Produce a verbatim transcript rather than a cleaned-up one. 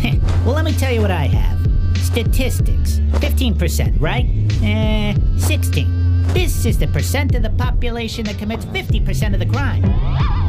Well, let me tell you what I have. Statistics. fifteen percent, right? Eh, sixteen. This is the percent of the population that commits fifty percent of the crime.